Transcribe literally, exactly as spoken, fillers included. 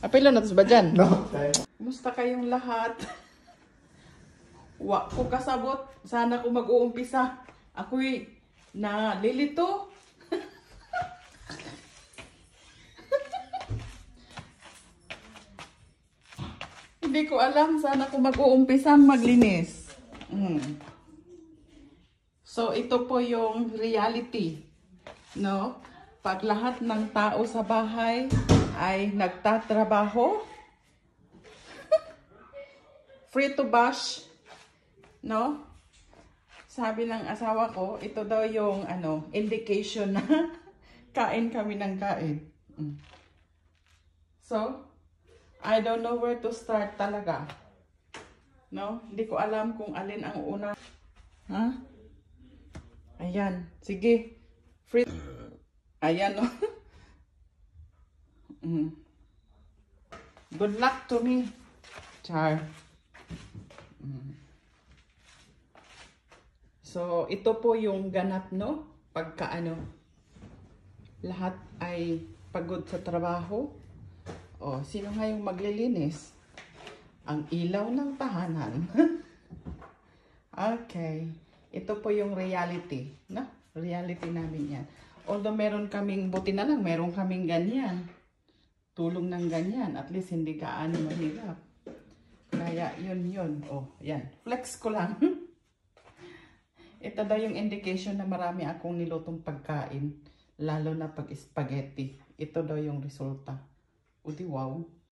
Apelo na tos ba dyan? No. Kumusta kayong lahat? Wa ko kasabot. Sana ko mag-uumpisa. Ako'y nalilito. Hindi ko alam. Sana ko mag-uumpisang maglinis. Mm. So, ito po yung reality. No? Pag lahat ng tao sa bahay ay nagtatrabaho, free to bash, no? Sabi ng asawa ko, ito daw yung ano, indication na kain kami ng kain. Mm. So, I don't know where to start talaga. No? Hindi ko alam kung alin ang una. Ha? Ayan. Sige. Free. Ayan, no? mm. Good luck to me. Char. Mm. So, ito po yung ganap, no? Pagka ano, lahat ay pagod sa trabaho. O, sino nga yung maglilinis? Ang ilaw ng tahanan. Okay. Ito po yung reality, no? Reality namin yan. Although meron kaming, buti na lang, meron kaming ganyan. Tulong ng ganyan. At least hindi gaano mahirap. Kaya yun yun. Oh, yan. Flex ko lang. Ito daw yung indication na marami akong nilutong pagkain. Lalo na pag spaghetti. Ito daw yung resulta. O di wow.